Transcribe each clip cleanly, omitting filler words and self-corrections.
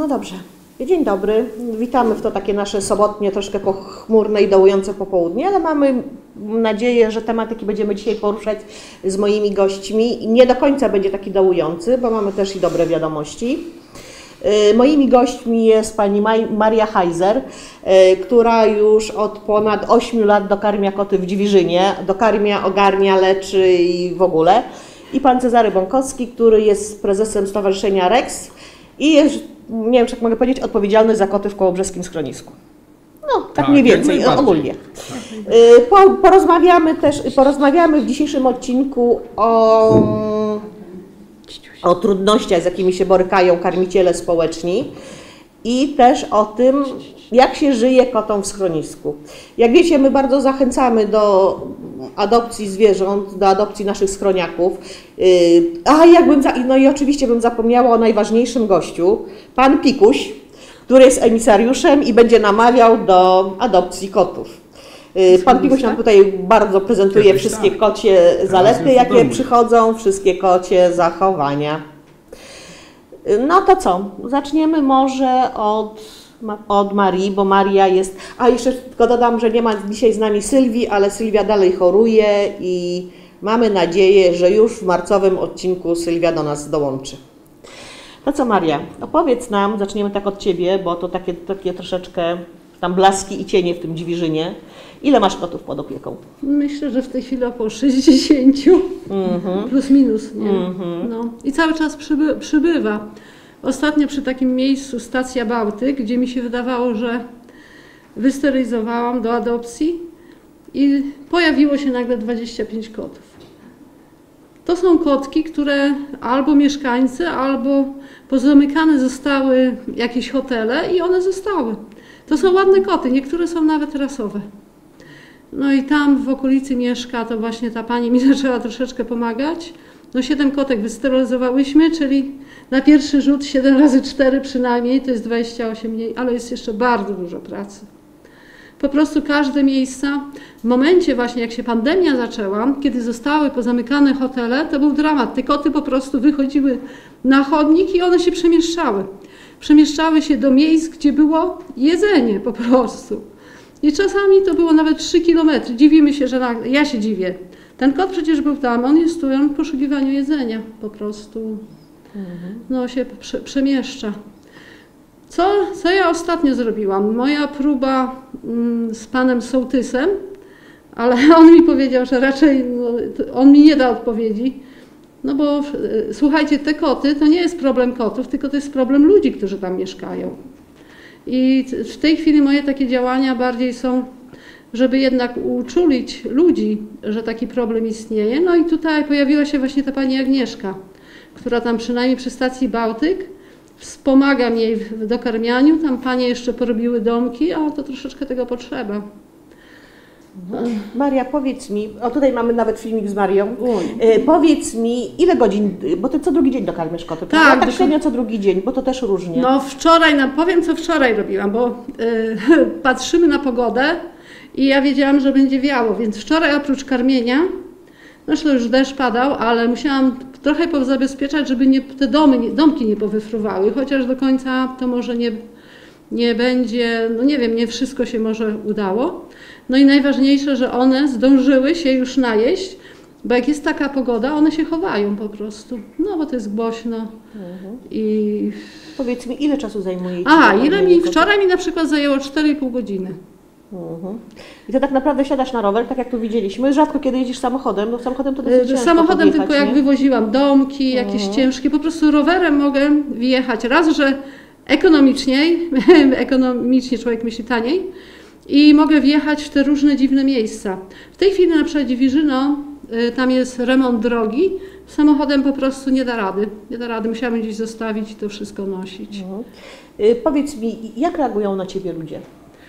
No dobrze. Dzień dobry. Witamy w to takie nasze sobotnie, troszkę pochmurne i dołujące popołudnie, ale mamy nadzieję, że tematyki będziemy dzisiaj poruszać z moimi gośćmi. Nie do końca będzie taki dołujący, bo mamy też i dobre wiadomości. Moimi gośćmi jest pani Maria Heiser, która już od ponad 8 lat dokarmia koty w Dziwiżynie. Dokarmia, ogarnia, leczy i w ogóle. I pan Cezary Bąkowski, który jest prezesem Stowarzyszenia Rex i jest, nie wiem, czy jak mogę powiedzieć, odpowiedzialny za koty w kołobrzeskim schronisku. No, tak mniej więcej, ogólnie. Porozmawiamy w dzisiejszym odcinku o trudnościach, z jakimi się borykają karmiciele społeczni i też o tym, jak się żyje kotom w schronisku. Jak wiecie, my bardzo zachęcamy do adopcji zwierząt, do adopcji naszych schroniaków. No i oczywiście bym zapomniała o najważniejszym gościu, pan Pikuś, który jest emisariuszem i będzie namawiał do adopcji kotów. Pan Pikuś nam tutaj bardzo prezentuje wszystkie kocie zalety, jakie przychodzą, wszystkie kocie zachowania. No to co? Zaczniemy może od Marii, bo Maria jest... A jeszcze tylko dodam, że nie ma dzisiaj z nami Sylwii, ale Sylwia dalej choruje i mamy nadzieję, że już w marcowym odcinku Sylwia do nas dołączy. No co Maria, opowiedz nam, zaczniemy tak od Ciebie, bo to takie troszeczkę tam blaski i cienie w tym Dziwiżynie. Ile masz kotów pod opieką? Myślę, że w tej chwili około 60, plus minus, nie? No. I cały czas przybywa. Ostatnio przy takim miejscu Stacja Bałtyk, gdzie mi się wydawało, że wysterylizowałam do adopcji i pojawiło się nagle 25 kotów. To są kotki, które albo mieszkańcy, albo pozamykane zostały jakieś hotele i one zostały. To są ładne koty, niektóre są nawet rasowe. No i tam w okolicy mieszka, to właśnie ta pani mi zaczęła troszeczkę pomagać. No 7 kotek wysterylizowałyśmy, czyli na pierwszy rzut 7 razy 4 przynajmniej, to jest 28 mniej, ale jest jeszcze bardzo dużo pracy. Po prostu każde miejsca, w momencie właśnie jak się pandemia zaczęła, kiedy zostały pozamykane hotele, to był dramat. Te koty po prostu wychodziły na chodnik i one się przemieszczały. Przemieszczały się do miejsc, gdzie było jedzenie po prostu. I czasami to było nawet 3 kilometry. Dziwimy się, że ja się dziwię. Ten kot przecież był tam, on jest tu, on w poszukiwaniu jedzenia po prostu. No się przemieszcza. Co ja ostatnio zrobiłam? Moja próba z panem sołtysem, ale on mi powiedział, że raczej on mi nie da odpowiedzi. No bo słuchajcie, te koty to nie jest problem kotów, tylko to jest problem ludzi, którzy tam mieszkają. I w tej chwili moje takie działania bardziej są, żeby jednak uczulić ludzi, że taki problem istnieje. No i tutaj pojawiła się właśnie ta pani Agnieszka, która tam przynajmniej przy stacji Bałtyk wspomaga mnie w dokarmianiu. Tam panie jeszcze porobiły domki, a to troszeczkę tego potrzeba. Maria, powiedz mi, tutaj mamy nawet filmik z Marią, powiedz mi, ile godzin, bo ty co drugi dzień dokarmiasz koty, tak? Tak średnio co drugi dzień, bo to też różnie. No wczoraj, powiem co wczoraj robiłam, bo patrzymy na pogodę i ja wiedziałam, że będzie wiało, więc wczoraj oprócz karmienia, zresztą już deszcz padał, ale musiałam trochę pozabezpieczać, żeby te domki nie powywrówały, chociaż do końca to może nie będzie, no nie wiem, nie wszystko się może udało. No i najważniejsze, że one zdążyły się już najeść, bo jak jest taka pogoda, one się chowają po prostu, no bo to jest głośno. I... Powiedz mi, ile czasu zajmuje ci? Wczoraj mi na przykład zajęło 4,5 godziny. I to tak naprawdę siadasz na rower, tak jak tu widzieliśmy, rzadko kiedy jedziesz samochodem, bo samochodem to dosyć ciężko samochodem podjechać, tylko jak wywoziłam domki, jakieś ciężkie, po prostu rowerem mogę wjechać. Raz, że ekonomicznie człowiek myśli taniej i mogę wjechać w te różne dziwne miejsca. W tej chwili na przykład Dziwiżyno, tam jest remont drogi, samochodem po prostu nie da rady, musiałabym gdzieś zostawić i to wszystko nosić. Powiedz mi, jak reagują na Ciebie ludzie?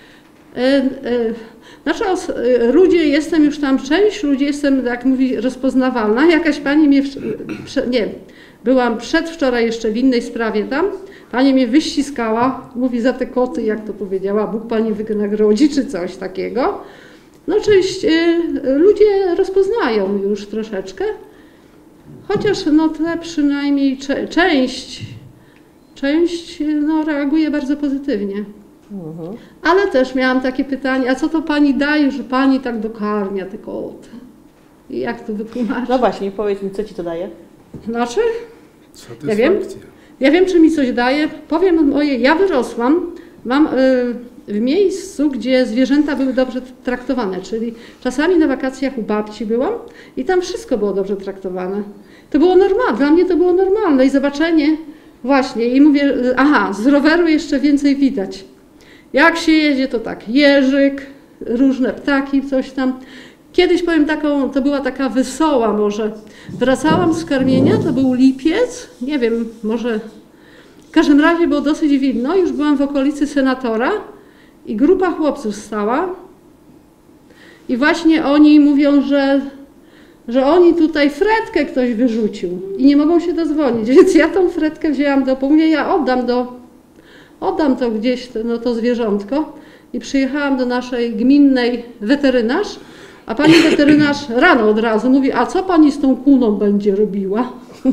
Znaczy ludzie, jestem już tam, część ludzi jestem, jak mówi, rozpoznawalna. Jakaś pani mnie, byłam przedwczoraj jeszcze w innej sprawie tam, pani mnie wyściskała, mówi za te koty, jak to powiedziała, Bóg pani wynagrodzi, czy coś takiego. No oczywiście ludzie rozpoznają już troszeczkę, chociaż no te przynajmniej część no, reaguje bardzo pozytywnie. Ale też miałam takie pytanie, a co to pani daje, że pani tak dokarmia te koty? I jak to wytłumaczyć? No właśnie, powiedz mi, co ci to daje? Znaczy? Satysfakcja. Ja wiem, czy mi coś daje. Powiem moje, ja wyrosłam, mam w miejscu, gdzie zwierzęta były dobrze traktowane, czyli czasami na wakacjach u babci byłam i tam wszystko było dobrze traktowane. To było normalne, dla mnie to było normalne i zobaczenie właśnie i mówię, aha, z roweru jeszcze więcej widać. Jak się jedzie, to tak, jeżyk, różne ptaki, coś tam. Kiedyś powiem taką, to była taka wesoła może. Wracałam z karmienia, to był lipiec, nie wiem, może w każdym razie było dosyć widno, już byłam w okolicy Senatora i grupa chłopców stała i właśnie oni mówią, że oni tutaj fretkę ktoś wyrzucił i nie mogą się dozwolić, więc ja tą fretkę wzięłam do południa, ja oddam to gdzieś, to zwierzątko i przyjechałam do naszej gminnej weterynarz, a pani weterynarz rano od razu mówi, a co pani z tą kuną będzie robiła?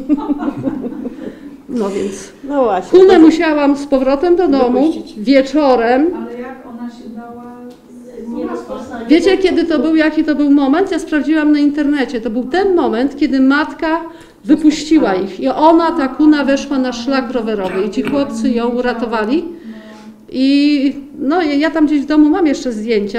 No więc No właśnie. kunę musiałam z powrotem do domu wieczorem. Ale jak ona się dała? Wiecie, kiedy to był, jaki to był moment? Ja sprawdziłam na internecie. To był ten moment, kiedy matka wypuściła ich i ta kuna weszła na szlak rowerowy i ci chłopcy ją uratowali. I no, ja tam gdzieś w domu mam jeszcze zdjęcia,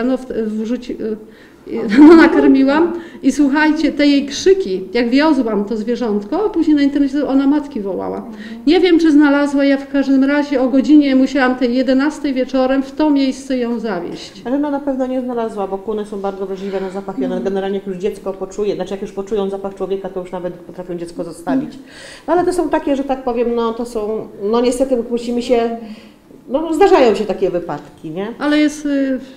nakarmiłam i słuchajcie, te jej krzyki, jak wiozłam to zwierzątko, później na internecie ona matki wołała. Nie wiem, czy znalazła, ja w każdym razie o godzinie musiałam tej 11 wieczorem w to miejsce ją zawieźć. Ale no na pewno nie znalazła, bo kuny są bardzo wrażliwe na zapach i one generalnie jak już dziecko poczuje, znaczy jak już poczują zapach człowieka, to już nawet potrafią dziecko zostawić. No ale to są takie, że tak powiem, no to są, no niestety musimy się, no zdarzają się takie wypadki, nie? Ale jest...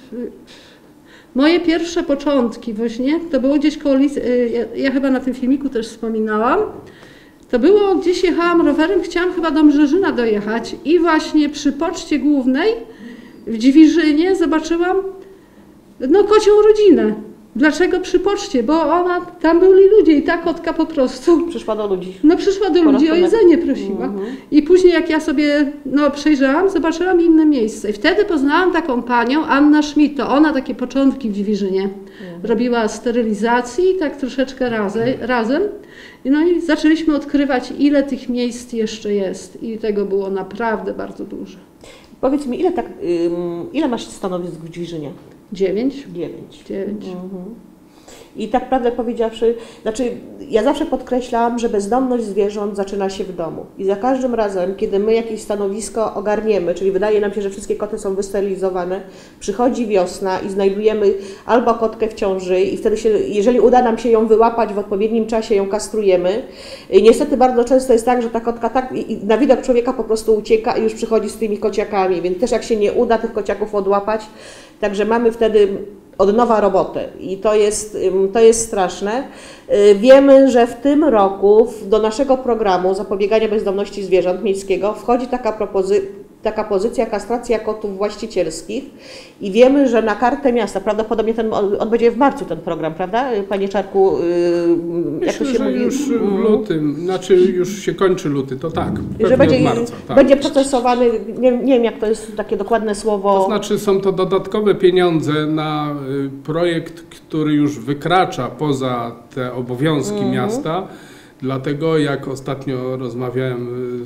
Moje pierwsze początki właśnie, to było gdzieś koło, ja chyba na tym filmiku też wspominałam, to było gdzieś jechałam rowerem, chciałam chyba do Mrzeżyna dojechać i właśnie przy poczcie głównej w Dziwiżynie zobaczyłam kocią rodzinę. Dlaczego przy poczcie? Bo tam byli ludzie i ta kotka po prostu... Przyszła do ludzi. No przyszła do ludzi, o jedzenie prosiła. I później jak ja sobie przejrzałam, zobaczyłam inne miejsce. I wtedy poznałam taką panią, Anna Schmidt, to ona takie początki w Dziwiżynie robiła sterylizacji, tak troszeczkę razem. No i zaczęliśmy odkrywać, ile tych miejsc jeszcze jest. I tego było naprawdę bardzo dużo. Powiedz mi, ile masz stanowisk w Dziwiżynie? 9. 9. I tak prawdę powiedziawszy, znaczy ja zawsze podkreślam, że bezdomność zwierząt zaczyna się w domu. I za każdym razem, kiedy my jakieś stanowisko ogarniemy, czyli wydaje nam się, że wszystkie koty są wysterylizowane, przychodzi wiosna i znajdujemy albo kotkę w ciąży i wtedy jeżeli uda nam się ją wyłapać w odpowiednim czasie, ją kastrujemy. I niestety bardzo często jest tak, że ta kotka na widok człowieka po prostu ucieka i już przychodzi z tymi kociakami, więc też jak się nie uda tych kociaków odłapać, także mamy wtedy od nowa robotę i to jest straszne. Wiemy, że w tym roku do naszego programu zapobiegania bezdomności zwierząt miejskiego wchodzi taka pozycja kastracja kotów właścicielskich i wiemy, że na kartę miasta, prawdopodobnie on będzie w marcu ten program, prawda? Panie Czarku, jak to się że mówi? Już w lutym, znaczy już się kończy luty, to tak, że pewnie od marca. Tak. będzie procesowany, nie wiem jak to jest takie dokładne słowo. To znaczy są to dodatkowe pieniądze na projekt, który już wykracza poza te obowiązki miasta, dlatego jak ostatnio rozmawiałem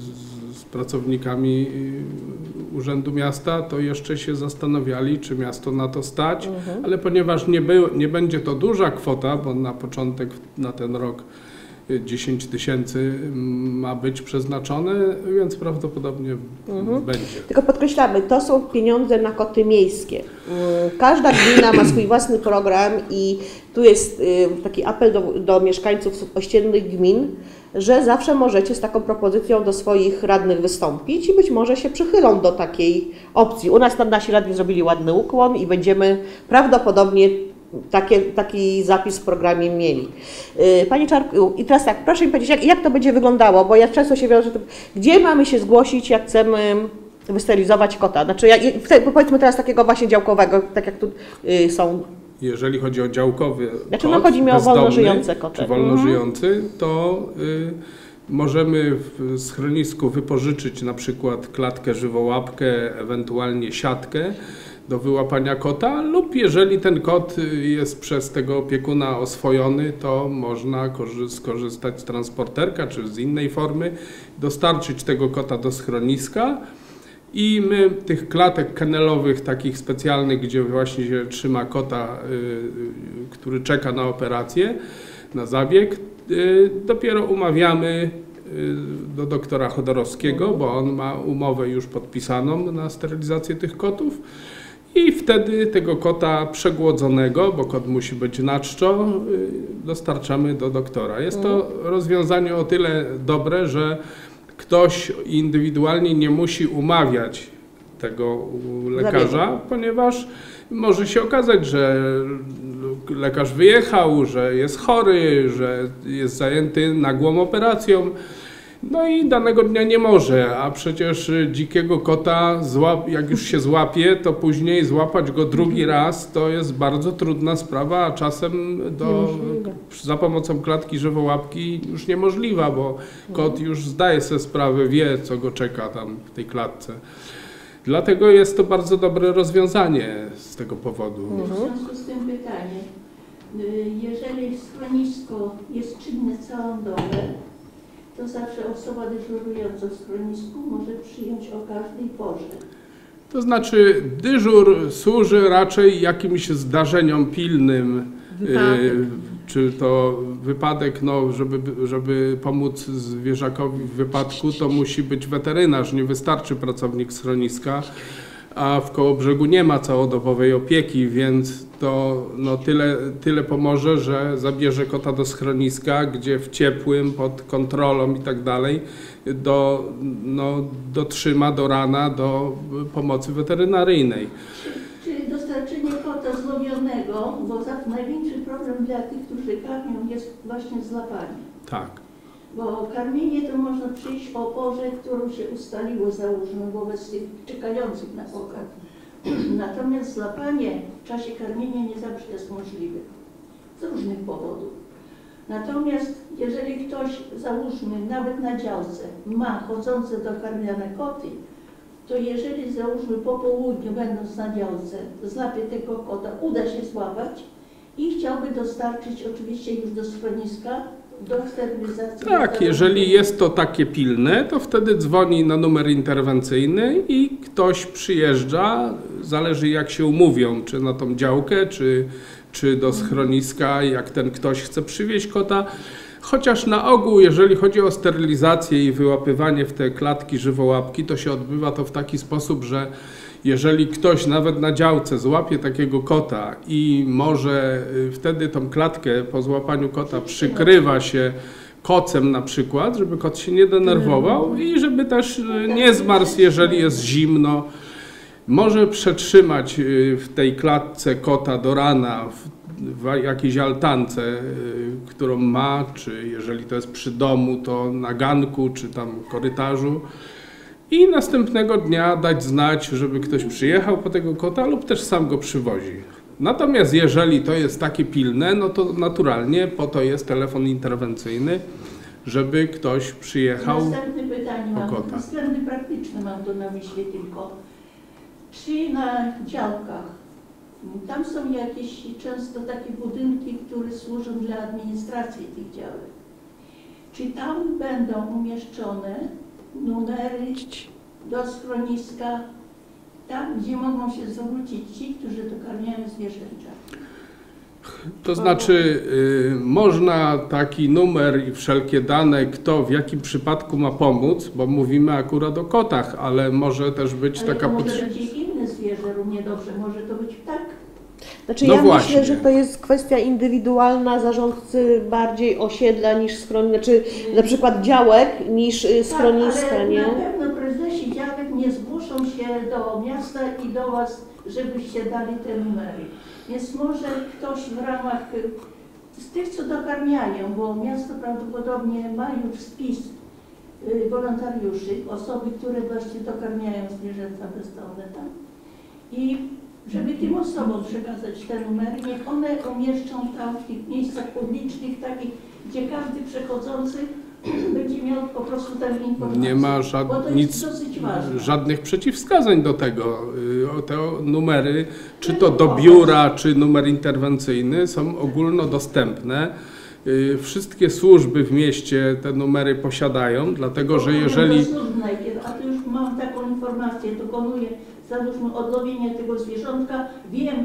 z pracownikami Urzędu Miasta, to jeszcze się zastanawiali, czy miasto na to stać, ale ponieważ nie będzie to duża kwota, bo na początek na ten rok 10 000 ma być przeznaczone, więc prawdopodobnie będzie. Tylko podkreślamy, to są pieniądze na koty miejskie. Każda gmina ma swój własny program i tu jest taki apel do mieszkańców ościennych gmin, że zawsze możecie z taką propozycją do swoich radnych wystąpić i być może się przychylą do takiej opcji. U nas tam nasi radni zrobili ładny ukłon i będziemy prawdopodobnie taki zapis w programie mieli. Panie Czarku, i teraz tak, proszę mi powiedzieć, jak to będzie wyglądało, bo ja często się wiążę, gdzie mamy się zgłosić, jak chcemy wysterylizować kota? Znaczy, powiedzmy teraz takiego właśnie działkowego, tak jak tu są. Jeżeli chodzi o działkowy Znaczy, kot, chodzi mi o bezdomny, wolno żyjące koty. czy wolno żyjący, to Możemy w schronisku wypożyczyć na przykład klatkę żywołapkę, ewentualnie siatkę do wyłapania kota, lub jeżeli ten kot jest przez tego opiekuna oswojony, to można skorzystać z transporterka czy z innej formy, dostarczyć tego kota do schroniska i my tych klatek kennelowych, takich specjalnych, gdzie właśnie się trzyma kota, który czeka na operację, na zabieg, dopiero umawiamy do doktora Chodorowskiego, bo on ma umowę już podpisaną na sterylizację tych kotów i wtedy tego kota przegłodzonego, bo kot musi być na czczo, dostarczamy do doktora. Jest to rozwiązanie o tyle dobre, że ktoś indywidualnie nie musi umawiać tego u lekarza, ponieważ może się okazać, że lekarz wyjechał, że jest chory, że jest zajęty nagłą operacją, no i danego dnia nie może, a przecież dzikiego kota, jak już się złapie, to później złapać go drugi raz to jest bardzo trudna sprawa, a czasem za pomocą klatki żywołapki już niemożliwa, bo kot już zdaje sobie sprawę, wie, co go czeka tam w tej klatce. Dlatego jest to bardzo dobre rozwiązanie z tego powodu. W związku z tym pytanie, jeżeli schronisko jest czynne całą dobę, to zawsze osoba dyżurująca w schronisku może przyjąć o każdej porze. To znaczy dyżur służy raczej jakimś zdarzeniom pilnym, czy to wypadek, no, żeby pomóc zwierzakowi w wypadku, to musi być weterynarz, nie wystarczy pracownik schroniska, a w Kołobrzegu nie ma całodobowej opieki, więc to no, tyle pomoże, że zabierze kota do schroniska, gdzie w ciepłym, pod kontrolą i tak dalej, dotrzyma do rana do pomocy weterynaryjnej. Czyli dostarczenie kota złowionego, bo największy problem dla tych, którzy karmią, jest właśnie złapanie. Tak. Bo karmienie to można przyjść o porze, którą się ustaliło, załóżmy, wobec tych czekających na pokarm. Natomiast złapanie w czasie karmienia nie zawsze jest możliwe. Z różnych powodów. Natomiast jeżeli ktoś, załóżmy, nawet na działce ma chodzące dokarmiane koty, to jeżeli, załóżmy, po południu, będąc na działce, złapie tego kota, uda się złapać i chciałby dostarczyć oczywiście już do schroniska, do sterylizacji. Tak, jeżeli jest to takie pilne, to wtedy dzwoni na numer interwencyjny i ktoś przyjeżdża, zależy jak się umówią, czy na tą działkę, czy do schroniska, jak ten ktoś chce przywieźć kota. Chociaż na ogół, jeżeli chodzi o sterylizację i wyłapywanie w te klatki żywołapki, to się odbywa to w taki sposób, że jeżeli ktoś nawet na działce złapie takiego kota i może wtedy tą klatkę po złapaniu kota przykrywa się kocem na przykład, żeby kot się nie denerwował i żeby też nie zmarzł, jeżeli jest zimno. Może przetrzymać w tej klatce kota do rana w jakiejś altance, którą ma, czy jeżeli to jest przy domu, to na ganku, czy tam korytarzu. I następnego dnia dać znać, żeby ktoś przyjechał po tego kota lub też sam go przywozi. Natomiast jeżeli to jest takie pilne, no to naturalnie po to jest telefon interwencyjny, żeby ktoś przyjechał. Następne pytanie mam, względy praktyczne mam to na myśli tylko. Czy na działkach, tam są jakieś często takie budynki, które służą dla administracji tych działek. Czy tam będą umieszczone numery do schroniska, tam gdzie mogą się zwrócić ci, którzy dokarmiają zwierzęta? To znaczy można taki numer i wszelkie dane, kto w jakim przypadku ma pomóc, bo mówimy akurat o kotach, ale może też być taka potrzeba. Może być inne zwierzę równie dobrze, może to być ptak. Znaczy ja myślę, że to jest kwestia indywidualna zarządcy bardziej osiedla niż znaczy na przykład działek niż schroniska, ale nie? Na pewno prezesi działek nie zgłoszą się do miasta i do Was, żebyście dali te numery. Więc może ktoś w ramach z tych, co dokarmiają, bo miasto prawdopodobnie ma już spis wolontariuszy, osoby, które właśnie dokarmiają zwierzęta bezdomne tam. I żeby tym osobom przekazać te numery, niech one umieszczą tam w tych miejscach publicznych, takich, gdzie każdy przechodzący będzie miał po prostu tę informację. Nie ma bo to jest dosyć ważne. żadnych przeciwwskazań do tego. Te numery, czy to do biura, czy numer interwencyjny, są ogólnodostępne. Wszystkie służby w mieście te numery posiadają, dlatego że jeżeli... A to już mam taką informację, dokonuję, załóżmy, odnowienia tego zwierzątka, wiem,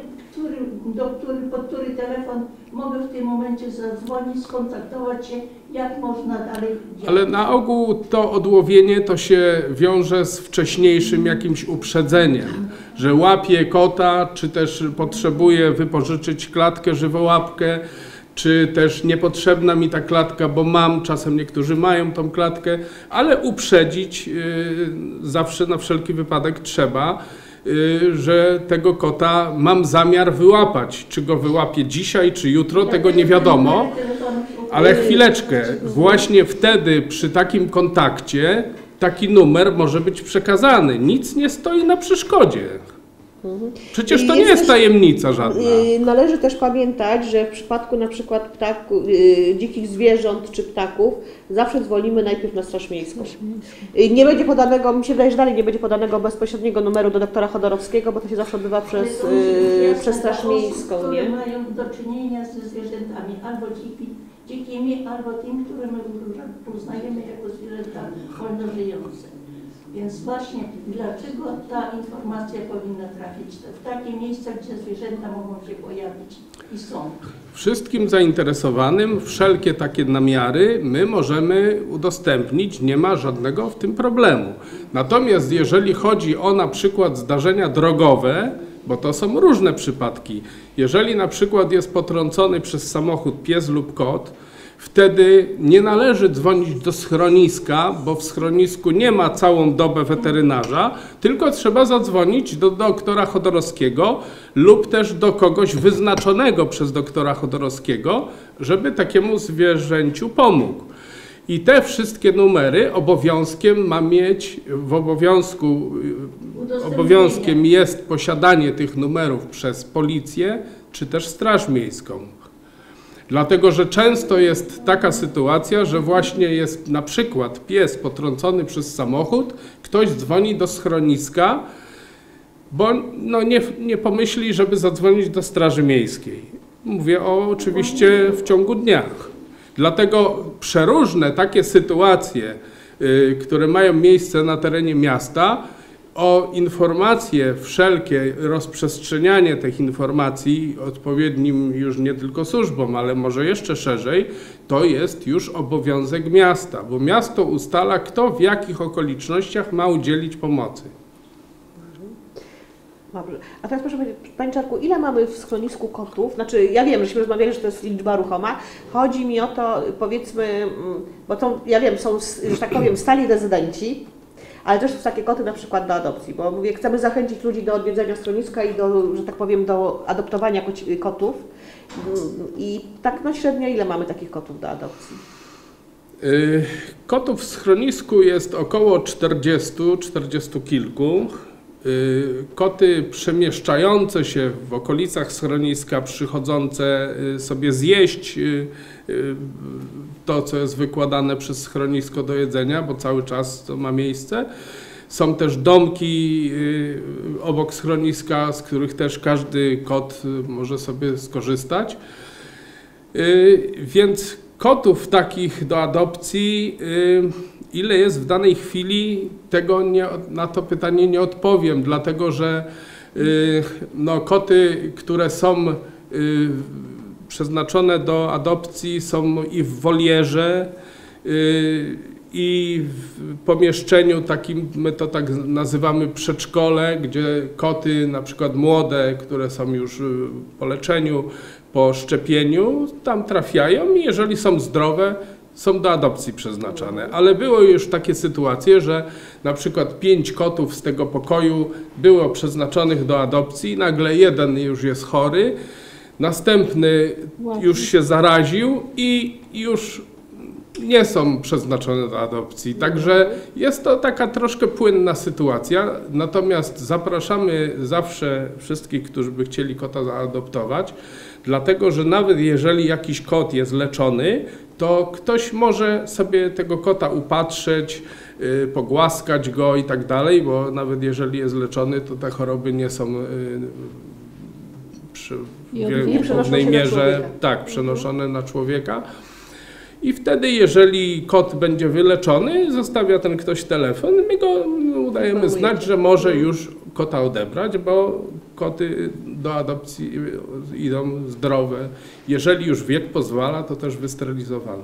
pod który telefon mogę w tym momencie zadzwonić, skontaktować się, jak można dalej działać. Ale na ogół to odłowienie to się wiąże z wcześniejszym jakimś uprzedzeniem, że łapie kota, czy też potrzebuje wypożyczyć klatkę, żywołapkę, czy też niepotrzebna mi ta klatka, bo mam, czasem niektórzy mają tą klatkę, ale uprzedzić zawsze na wszelki wypadek trzeba, że tego kota mam zamiar wyłapać. Czy go wyłapię dzisiaj, czy jutro, tego nie wiadomo, ale chwileczkę, właśnie wtedy przy takim kontakcie taki numer może być przekazany. Nic nie stoi na przeszkodzie. Przecież to nie jest tajemnica żadna. Należy też pamiętać, że w przypadku na przykład dzikich zwierząt czy ptaków zawsze dzwonimy najpierw na Straż Miejską. Nie będzie podanego, mi się wydaje, że dalej nie będzie podanego bezpośredniego numeru do doktora Chodorowskiego, bo to się zawsze odbywa przez Straż Miejską. Które mają do czynienia ze zwierzętami, albo dzikimi, albo tymi, które my uznajemy jako zwierzęta wolno żyjące. Więc właśnie dlaczego ta informacja powinna trafić w takie miejsca, gdzie zwierzęta mogą się pojawić i są? Wszystkim zainteresowanym wszelkie takie namiary my możemy udostępnić, nie ma żadnego w tym problemu. Natomiast jeżeli chodzi o na przykład zdarzenia drogowe, bo to są różne przypadki, jeżeli na przykład jest potrącony przez samochód pies lub kot, wtedy nie należy dzwonić do schroniska, bo w schronisku nie ma całą dobę weterynarza, tylko trzeba zadzwonić do doktora Chodorowskiego lub też do kogoś wyznaczonego przez doktora Chodorowskiego, żeby takiemu zwierzęciu pomógł. I te wszystkie numery obowiązkiem ma mieć, obowiązkiem jest posiadanie tych numerów przez policję czy też Straż Miejską. Dlatego, że często jest taka sytuacja, że właśnie jest na przykład pies potrącony przez samochód, ktoś dzwoni do schroniska, bo no nie pomyśli, żeby zadzwonić do Straży Miejskiej. Mówię oczywiście w ciągu dnia. Dlatego przeróżne takie sytuacje, które mają miejsce na terenie miasta, o informacje wszelkie, rozprzestrzenianie tych informacji odpowiednim już nie tylko służbom, ale może jeszcze szerzej, to jest już obowiązek miasta, bo miasto ustala, kto w jakich okolicznościach ma udzielić pomocy. Dobrze. A teraz proszę powiedzieć, Panie Czarku, ile mamy w schronisku kotów? Znaczy, ja wiem, żeśmy rozmawiali, że to jest liczba ruchoma. Chodzi mi o to, powiedzmy, bo to, ja wiem, są, że tak powiem, stali rezydenci, ale też są takie koty na przykład do adopcji, bo mówię, chcemy zachęcić ludzi do odwiedzenia schroniska i do, że tak powiem, do adoptowania kotów. I tak no średnio ile mamy takich kotów do adopcji? Kotów w schronisku jest około 40 kilku. Koty przemieszczające się w okolicach schroniska, przychodzące sobie zjeść to, co jest wykładane przez schronisko do jedzenia, bo cały czas to ma miejsce. Są też domki obok schroniska, z których też każdy kot może sobie skorzystać. Więc kotów takich do adopcji, ile jest w danej chwili, na to pytanie nie odpowiem, dlatego że no, koty, które są przeznaczone do adopcji, są i w wolierze, i w pomieszczeniu takim, my to tak nazywamy przedszkole, gdzie koty na przykład młode, które są już po leczeniu, po szczepieniu, tam trafiają i jeżeli są zdrowe, są do adopcji przeznaczane. Ale były już takie sytuacje, że na przykład 5 kotów z tego pokoju było przeznaczonych do adopcji, nagle jeden już jest chory, następny już się zaraził i już nie są przeznaczone do adopcji. Także jest to taka troszkę płynna sytuacja, natomiast zapraszamy zawsze wszystkich, którzy by chcieli kota zaadoptować, dlatego że nawet jeżeli jakiś kot jest leczony, to ktoś może sobie tego kota upatrzeć, pogłaskać go i tak dalej, bo nawet jeżeli jest leczony, to te choroby nie są w głównej mierze przenoszone na człowieka. I wtedy, jeżeli kot będzie wyleczony, zostawia ten ktoś telefon, my go udajemy znać, że może już kota odebrać, bo koty do adopcji idą zdrowe. Jeżeli już wiek pozwala, to też wysterylizowane.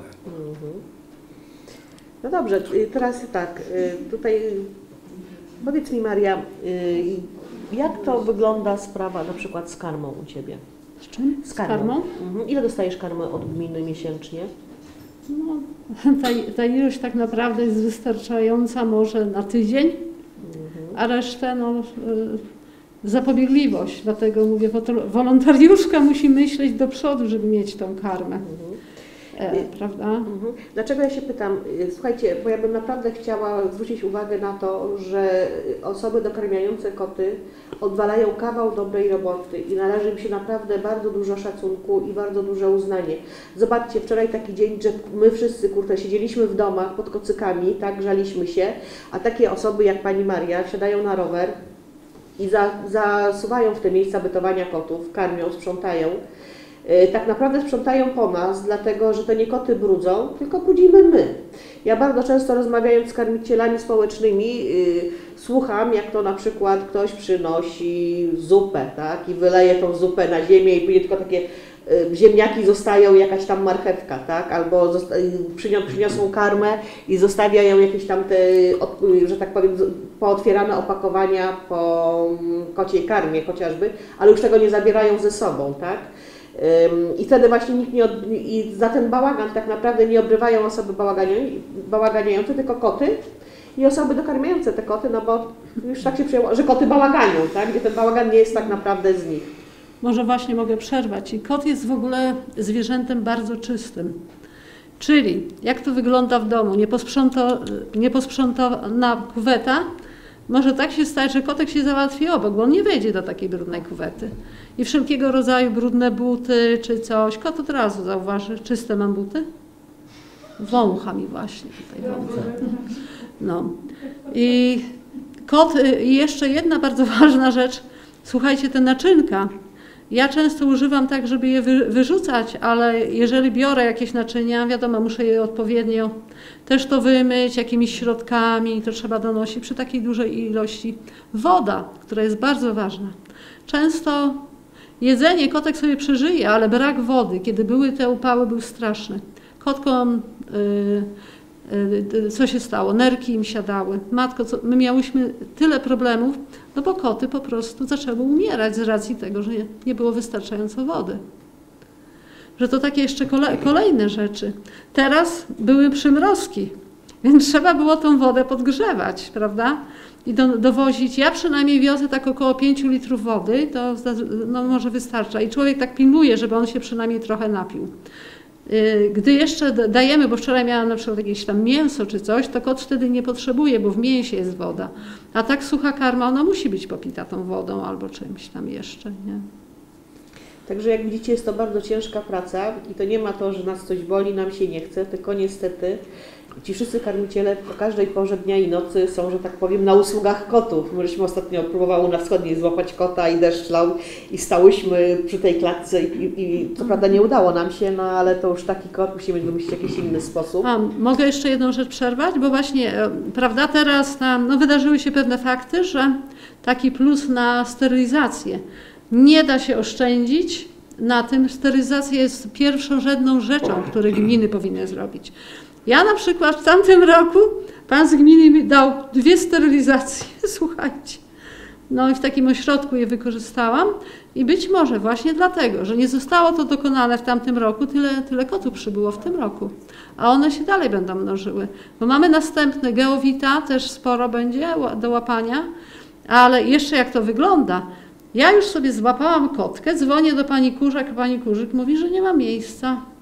No dobrze, teraz tak, tutaj powiedz mi, Maria, jak to wygląda sprawa na przykład z karmą u Ciebie? Z czym? Z karmą? Ile dostajesz karmy od gminy miesięcznie? No, ta ilość tak naprawdę jest wystarczająca może na tydzień, a resztę no, zapobiegliwość. Dlatego mówię, wolontariuszka musi myśleć do przodu, żeby mieć tą karmę. Prawda? Dlaczego ja się pytam? Słuchajcie, bo ja bym naprawdę chciała zwrócić uwagę na to, że osoby dokarmiające koty odwalają kawał dobrej roboty i należy im się naprawdę bardzo dużo szacunku i bardzo duże uznanie. Zobaczcie, wczoraj taki dzień, że my wszyscy, kurczę, siedzieliśmy w domach pod kocykami, tak, grzaliśmy się, a takie osoby jak pani Maria siadają na rower i zasuwają w te miejsca bytowania kotów, karmią, sprzątają. Tak naprawdę sprzątają po nas, dlatego że to nie koty brudzą, tylko brudzimy my. Ja bardzo często rozmawiając z karmicielami społecznymi słucham, jak to na przykład ktoś przynosi zupę, tak, i wyleje tą zupę na ziemię i później tylko takie ziemniaki zostają, jakaś tam marchewka, tak, albo przyniosą karmę i zostawiają jakieś tam te, że tak powiem, pootwierane opakowania po kociej karmie chociażby, ale już tego nie zabierają ze sobą, tak. I wtedy właśnie nikt i za ten bałagan tak naprawdę nie obrywają osoby bałaganiające, tylko koty i osoby dokarmiające te koty, no bo już tak się przyjęło, że koty bałaganią, tak? Gdzie ten bałagan nie jest tak naprawdę z nich. Może właśnie mogę przerwać. I kot jest w ogóle zwierzętem bardzo czystym. Czyli jak to wygląda w domu? Nieposprzątana kuweta, może tak się stać, że kotek się załatwi obok, bo on nie wejdzie do takiej brudnej kuwety. I wszelkiego rodzaju brudne buty czy coś, kot od razu zauważy, czyste mam buty? Wącha mi właśnie tutaj wącha. No. I kot, i jeszcze jedna bardzo ważna rzecz, słuchajcie, te naczynka. Ja często używam tak, żeby je wyrzucać, ale jeżeli biorę jakieś naczynia, wiadomo, muszę je odpowiednio też to wymyć jakimiś środkami, to trzeba donosić przy takiej dużej ilości. Woda, która jest bardzo ważna. Często jedzenie kotek sobie przeżyje, ale brak wody, kiedy były te upały, był straszny. Kotkom, co się stało? Nerki im siadały. Matko, my miałyśmy tyle problemów, no bo koty po prostu zaczęły umierać z racji tego, że nie było wystarczająco wody. Że to takie jeszcze kolejne rzeczy. Teraz były przymrozki, więc trzeba było tą wodę podgrzewać, prawda? I dowozić. Ja przynajmniej wiozę tak około 5 litrów wody, to no, może wystarcza. I człowiek tak pilnuje, żeby on się przynajmniej trochę napił. Gdy jeszcze dajemy, bo wczoraj miałam na przykład jakieś tam mięso czy coś, to kot wtedy nie potrzebuje, bo w mięsie jest woda. A tak sucha karma, ona musi być popita tą wodą albo czymś tam jeszcze, nie? Także jak widzicie, jest to bardzo ciężka praca i to nie ma to, że nas coś boli, nam się nie chce, tylko niestety ci wszyscy karmiciele po każdej porze dnia i nocy są, że tak powiem, na usługach kotów. Myśmy ostatnio próbowały na wschodniej złapać kota i deszcz lał i stałyśmy przy tej klatce i co prawda nie udało nam się, no ale to już taki kot, musimy wymyślić jakiś inny sposób. Mogę jeszcze jedną rzecz przerwać, bo właśnie, prawda, teraz tam, no, wydarzyły się pewne fakty, że taki plus na sterylizację. Nie da się oszczędzić na tym. Sterylizacja jest pierwszorzędną rzeczą, które gminy powinny zrobić. Ja na przykład w tamtym roku pan z gminy mi dał 2 sterylizacje, słuchajcie. No i w takim ośrodku je wykorzystałam i być może właśnie dlatego, że nie zostało to dokonane w tamtym roku, tyle kotów przybyło w tym roku, a one się dalej będą mnożyły. Bo mamy następny geowita, też sporo będzie do łapania, ale jeszcze jak to wygląda. Ja już sobie złapałam kotkę, dzwonię do pani Kurzak, pani Kurzyk mówi, że nie ma miejsca.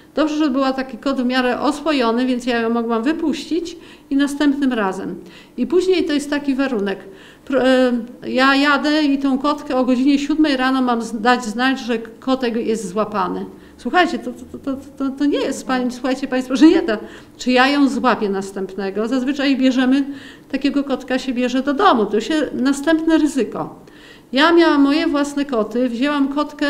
Dobrze, że była taki kot w miarę oswojony, więc ja ją mogłam wypuścić i następnym razem. I później to jest taki warunek. Ja jadę i tą kotkę o godzinie 7 rano mam dać znać, że kotek jest złapany. Słuchajcie, to nie jest, słuchajcie Państwo, że nie da. Czy ja ją złapię następnego? Zazwyczaj takiego kotka się bierze do domu. To się następne ryzyko. Ja miałam moje własne koty, wzięłam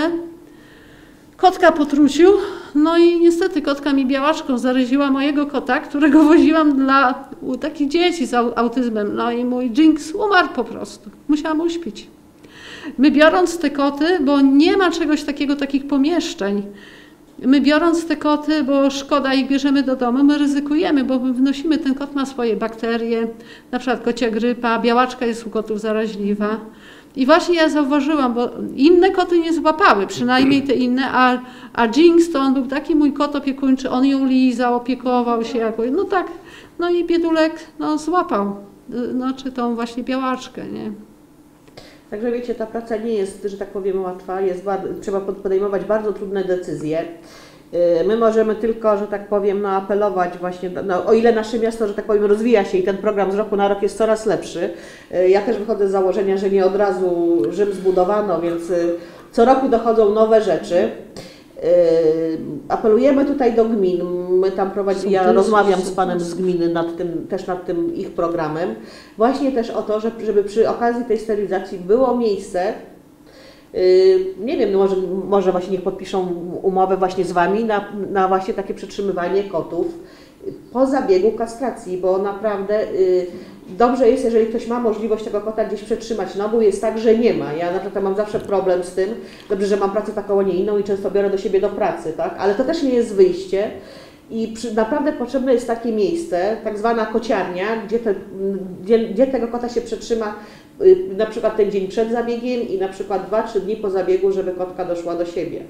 kotka po truciu, no i niestety kotka mi białaczką zaraziła mojego kota, którego woziłam u takich dzieci z autyzmem. No i mój Jinx umarł po prostu. Musiałam uśpić. My biorąc te koty, bo nie ma czegoś takiego, takich pomieszczeń, my biorąc te koty, bo szkoda ich bierzemy do domu, my ryzykujemy, bo my wnosimy, ten kot ma swoje bakterie, na przykład kocia grypa, białaczka jest u kotów zaraźliwa. I właśnie ja zauważyłam, bo inne koty nie złapały, przynajmniej te inne, a Jinx to on był taki mój kot opiekuńczy, on ją lizał, opiekował się jakoś, no tak, no i biedulek złapał, czy tą właśnie białaczkę, nie? Także wiecie, ta praca nie jest, że tak powiem, łatwa, trzeba podejmować bardzo trudne decyzje. My możemy tylko, że tak powiem, apelować właśnie, o ile nasze miasto, że tak powiem, rozwija się i ten program z roku na rok jest coraz lepszy. Ja też wychodzę z założenia, że nie od razu Rzym zbudowano, więc co roku dochodzą nowe rzeczy. Apelujemy tutaj do gmin, my tam ja rozmawiam z panem z gminy nad tym ich programem, właśnie też o to, żeby przy okazji tej sterylizacji było miejsce, nie wiem, może właśnie niech podpiszą umowę właśnie z Wami na właśnie takie przetrzymywanie kotów po zabiegu kastracji, bo naprawdę dobrze jest, jeżeli ktoś ma możliwość tego kota gdzieś przetrzymać, no bo jest tak, że nie ma. Ja na przykład mam zawsze problem z tym, dobrze, że mam pracę taką, a nie inną i często biorę do siebie do pracy, tak? Ale to też nie jest wyjście i naprawdę potrzebne jest takie miejsce, tak zwana kociarnia, gdzie tego kota się przetrzyma na przykład ten dzień przed zabiegiem i na przykład 2-3 dni po zabiegu, żeby kotka doszła do siebie.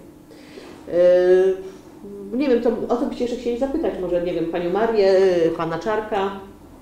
Nie wiem, to o co byście jeszcze chcieli zapytać? Może, nie wiem, Panią Marię, Pana Czarka?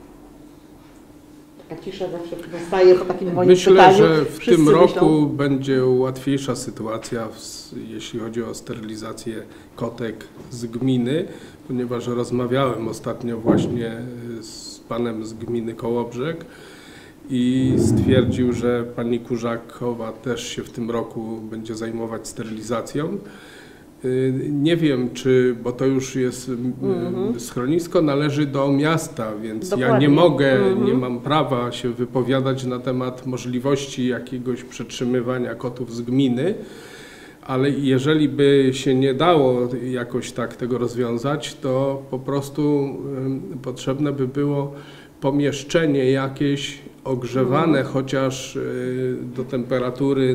Taka cisza zawsze nastaje po takim moim pytaniu. Myślę, że w tym roku będzie łatwiejsza sytuacja, jeśli chodzi o sterylizację kotek z gminy, ponieważ rozmawiałem ostatnio właśnie z panem z gminy Kołobrzeg i stwierdził, że pani Kurzakowa też się w tym roku będzie zajmować sterylizacją. Nie wiem, bo to już jest schronisko, należy do miasta, więc dokładnie. Ja nie mogę, nie mam prawa się wypowiadać na temat możliwości jakiegoś przetrzymywania kotów z gminy, ale jeżeli by się nie dało jakoś tak tego rozwiązać, to po prostu potrzebne by było pomieszczenie jakieś ogrzewane chociaż do temperatury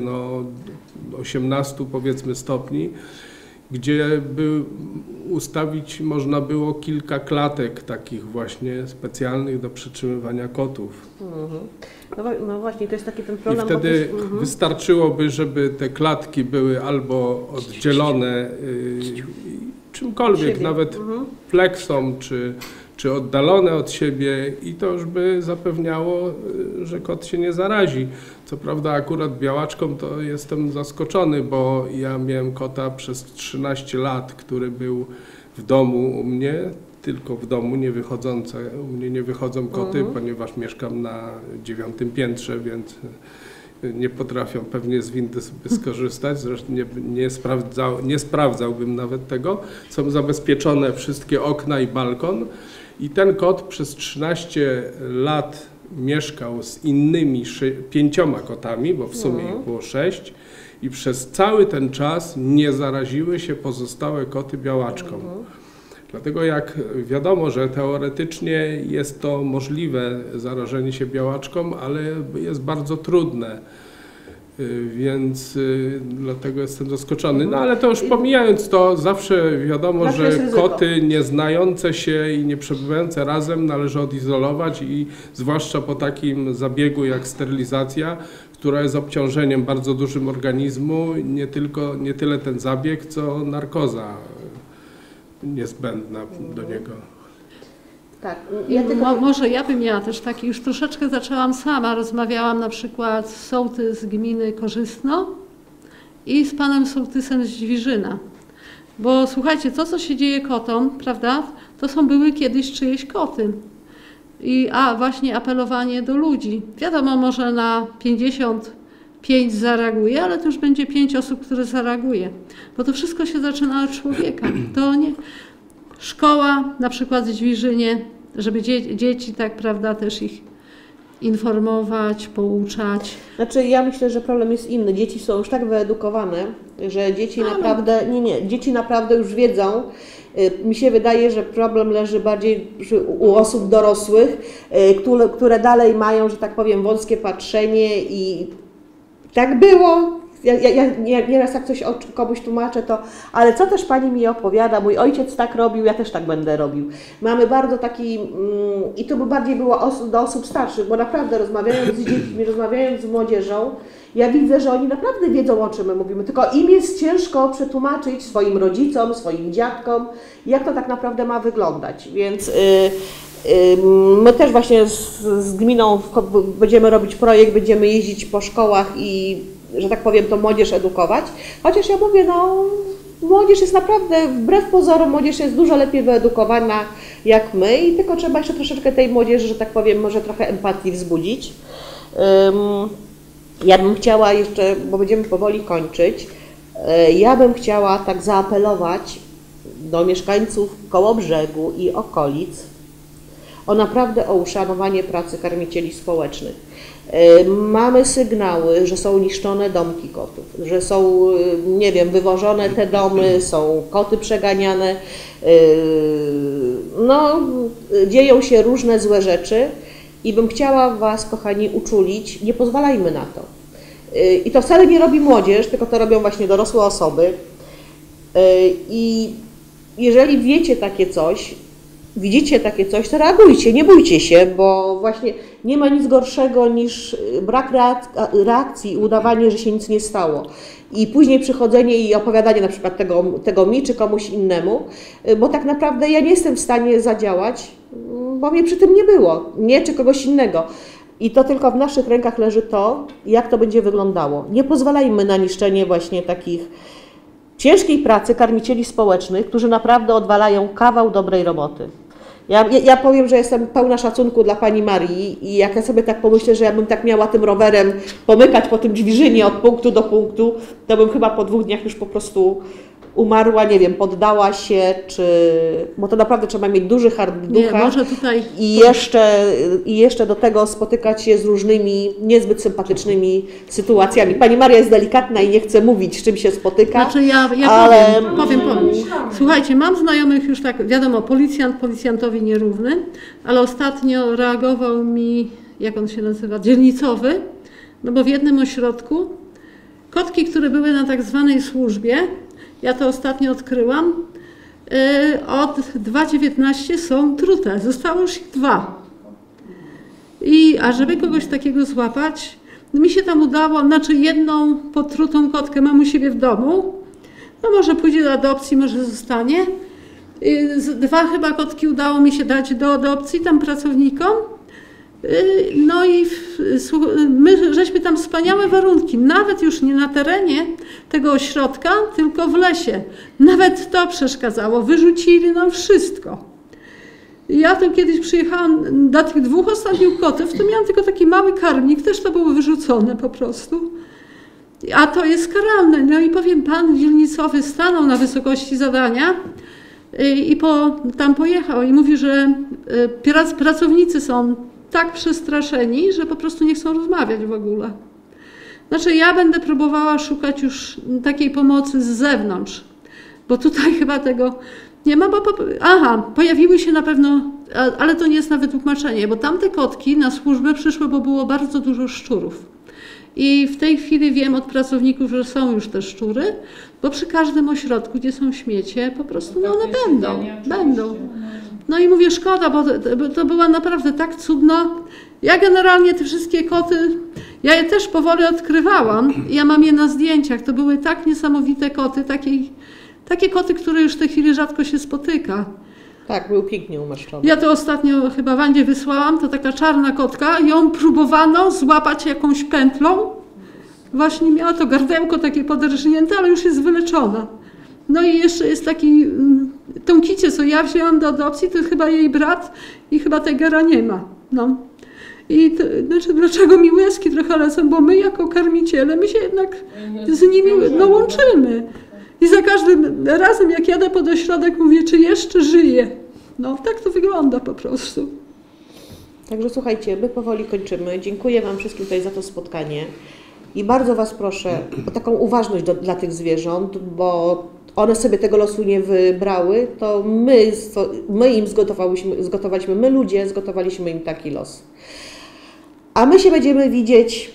18 powiedzmy stopni, gdzie by ustawić można było kilka klatek takich właśnie specjalnych do przetrzymywania kotów. No właśnie, to jest taki ten problem. I wtedy wystarczyłoby, żeby te klatki były albo oddzielone czymkolwiek, nawet fleksą, czy oddalone od siebie i to już by zapewniało, że kot się nie zarazi. Co prawda akurat białaczką to jestem zaskoczony, bo ja miałem kota przez 13 lat, który był w domu u mnie, tylko w domu, u mnie nie wychodzą koty, ponieważ mieszkam na 9. piętrze, więc nie potrafią pewnie z windy sobie skorzystać, zresztą nie sprawdzałbym nawet tego. Są zabezpieczone wszystkie okna i balkon i ten kot przez 13 lat mieszkał z innymi 5 kotami, bo w sumie ich było 6 i przez cały ten czas nie zaraziły się pozostałe koty białaczką. Dlatego jak wiadomo, że teoretycznie jest to możliwe zarażenie się białaczką, ale jest bardzo trudne, więc dlatego jestem zaskoczony. No ale to już pomijając to, zawsze wiadomo, że koty nieznające się i nie przebywające razem należy odizolować i zwłaszcza po takim zabiegu jak sterylizacja, która jest obciążeniem bardzo dużym organizmu, nie tyle ten zabieg, co narkoza niezbędna do niego. Tak. Może ja bym miała też taki, już troszeczkę zaczęłam sama, rozmawiałam na przykład z sołtys z gminy Korzystno i z panem sołtysem z Dźwiżyna. Bo słuchajcie, to co się dzieje kotom, prawda, to były kiedyś czyjeś koty. Właśnie apelowanie do ludzi. Wiadomo, może na 55 zareaguje, ale to już będzie 5 osób, które zareaguje. Bo to wszystko się zaczyna od człowieka. To nie... Szkoła, na przykład w Dźwiżynie, żeby dzieci, tak prawda, też ich informować, pouczać. Znaczy ja myślę, że problem jest inny. Dzieci są już tak wyedukowane, że dzieci dzieci naprawdę już wiedzą. Mi się wydaje, że problem leży bardziej u osób dorosłych, które dalej mają, że tak powiem, wąskie patrzenie i tak było. Ja nieraz jak coś komuś tłumaczę, to ale co też pani mi opowiada, mój ojciec tak robił, ja też tak będę robił. Mamy bardzo taki, i to by bardziej było do osób starszych, bo naprawdę rozmawiając z dziećmi, rozmawiając z młodzieżą, ja widzę, że oni naprawdę wiedzą, o czym my mówimy, tylko im jest ciężko przetłumaczyć swoim rodzicom, swoim dziadkom, jak to tak naprawdę ma wyglądać, więc my też właśnie z gminą będziemy robić projekt, będziemy jeździć po szkołach i, że tak powiem, to młodzież edukować, chociaż ja mówię, no młodzież jest naprawdę, wbrew pozorom, młodzież jest dużo lepiej wyedukowana jak my i tylko trzeba jeszcze troszeczkę tej młodzieży, że tak powiem, może trochę empatii wzbudzić. Ja bym chciała jeszcze, bo będziemy powoli kończyć, ja bym chciała tak zaapelować do mieszkańców Kołobrzegu i okolic o naprawdę o uszanowanie pracy karmicieli społecznych. Mamy sygnały, że są niszczone domki kotów, że są, nie wiem, wywożone te domy, są koty przeganiane, no dzieją się różne złe rzeczy i bym chciała Was, kochani, uczulić, nie pozwalajmy na to. I to wcale nie robi młodzież, tylko to robią właśnie dorosłe osoby i jeżeli wiecie takie coś, widzicie takie coś, to reagujcie, nie bójcie się, bo właśnie nie ma nic gorszego niż brak reakcji i udawanie, że się nic nie stało. I później przychodzenie i opowiadanie na przykład tego mi czy komuś innemu, bo tak naprawdę ja nie jestem w stanie zadziałać, bo mnie przy tym nie było, mnie czy kogoś innego. I to tylko w naszych rękach leży to, jak to będzie wyglądało. Nie pozwalajmy na niszczenie właśnie takich ciężkiej pracy karmicieli społecznych, którzy naprawdę odwalają kawał dobrej roboty. Ja powiem, że jestem pełna szacunku dla pani Marii i jak ja sobie tak pomyślę, że ja bym tak miała tym rowerem pomykać po tym Dźwiżynie od punktu do punktu, to bym chyba po 2 dniach już po prostu umarła, nie wiem, poddała się, bo to naprawdę trzeba mieć duży hart ducha. Nie, może tutaj... I jeszcze do tego spotykać się z różnymi niezbyt sympatycznymi sytuacjami. Pani Maria jest delikatna i nie chce mówić, z czym się spotyka. Znaczy ja ale... powiem. Słuchajcie, mam znajomych już tak, wiadomo, policjant policjantowi nierówny, ale ostatnio reagował mi, jak on się nazywa, dzielnicowy, no bo w jednym ośrodku kotki, które były na tak zwanej służbie, ja to ostatnio odkryłam, od 2,19 są trute. Zostało już ich 2. A żeby kogoś takiego złapać, mi się tam udało, znaczy jedną potrutą kotkę mam u siebie w domu, no może pójdzie do adopcji, może zostanie. 2 chyba kotki udało mi się dać do adopcji tam pracownikom. No i my żeśmy tam wspaniałe warunki, nawet już nie na terenie tego ośrodka, tylko w lesie. Nawet to przeszkadzało, wyrzucili nam wszystko. Ja tu kiedyś przyjechałam do tych 2 ostatnich kotów, to miałam tylko taki mały karmnik, też to było wyrzucone po prostu. A to jest karalne. No i powiem, pan dzielnicowy stanął na wysokości zadania i tam pojechał i mówi, że pracownicy są tak przestraszeni, że po prostu nie chcą rozmawiać w ogóle. Znaczy ja będę próbowała szukać już takiej pomocy z zewnątrz, bo tutaj chyba tego nie ma, pojawiły się na pewno, ale to nie jest nawet tłumaczenie, bo tamte kotki na służbę przyszły, bo było bardzo dużo szczurów. I w tej chwili wiem od pracowników, że są już te szczury, bo przy każdym ośrodku, gdzie są śmiecie, po prostu no one będą. No i mówię, szkoda, bo to była naprawdę tak cudno. Ja generalnie te wszystkie koty, ja je też powoli odkrywałam. Ja mam je na zdjęciach. To były tak niesamowite koty, takie koty, które już w tej chwili rzadko się spotyka. Tak, był pięknie umieszczony. Ja to ostatnio chyba Wandzie wysłałam, to taka czarna kotka, ją próbowano złapać jakąś pętlą. Właśnie miała to gardełko takie poderżnięte, ale już jest wyleczona. No i jeszcze jest taki, tą Kicię, co ja wzięłam do adopcji, to chyba jej brat i chyba Tigera nie ma. No. I to, znaczy, dlaczego mi łezki trochę lecą? Bo my jako karmiciele, my się jednak z nimi łączymy. I za każdym razem, jak jadę pod ośrodek, mówię, czy jeszcze żyje. No tak to wygląda po prostu. Także słuchajcie, my powoli kończymy. Dziękuję Wam wszystkim tutaj za to spotkanie i bardzo Was proszę o taką uważność dla tych zwierząt, bo one sobie tego losu nie wybrały, to my im zgotowaliśmy, my ludzie zgotowaliśmy im taki los. A my się będziemy widzieć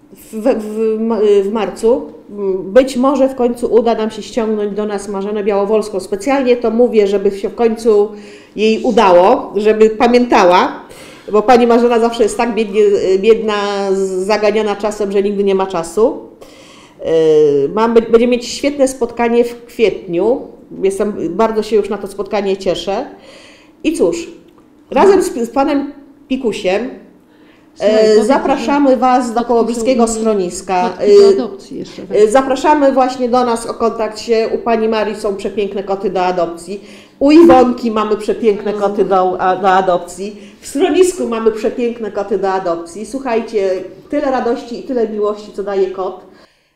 w marcu. Być może w końcu uda nam się ściągnąć do nas Marzenę Białowolską. Specjalnie to mówię, żeby się w końcu jej udało, żeby pamiętała, bo pani Marzena zawsze jest tak biedna, zaganiona czasem, że nigdy nie ma czasu. Będziemy mieć świetne spotkanie w kwietniu. Bardzo się już na to spotkanie cieszę. I cóż, razem z panem Pikusiem zapraszamy Was do Kołobrzyskiego Schroniska. Zapraszamy właśnie do nas o kontakt się. U pani Marii są przepiękne koty do adopcji. U Iwonki mamy przepiękne koty do adopcji. W schronisku mamy przepiękne koty do adopcji. Słuchajcie, tyle radości i tyle miłości, co daje kot.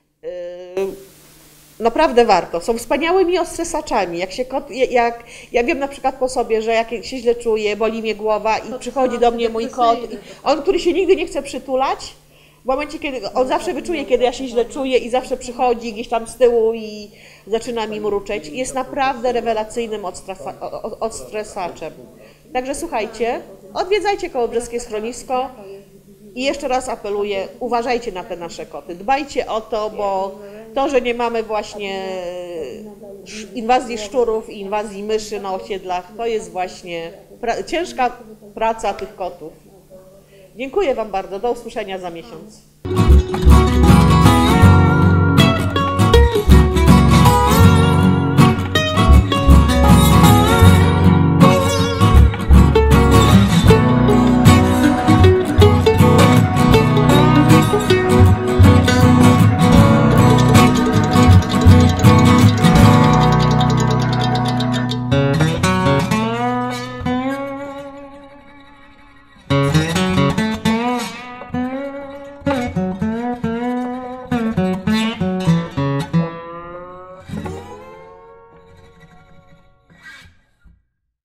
Naprawdę warto. Są wspaniałymi ostresaczami. Ja wiem na przykład po sobie, że jak się źle czuję, boli mnie głowa i przychodzi do mnie mój kot, on, który się nigdy nie chce przytulać, w momencie, kiedy on zawsze wyczuje, kiedy ja się źle czuję i zawsze przychodzi gdzieś tam z tyłu i zaczyna mi mruczeć. Jest naprawdę rewelacyjnym odstresaczem. Także słuchajcie, odwiedzajcie Kołobrzeskie Schronisko i jeszcze raz apeluję, uważajcie na te nasze koty. Dbajcie o to, bo to, że nie mamy właśnie inwazji szczurów i inwazji myszy na osiedlach, to jest właśnie ciężka praca tych kotów. Dziękuję Wam bardzo. Do usłyszenia za miesiąc.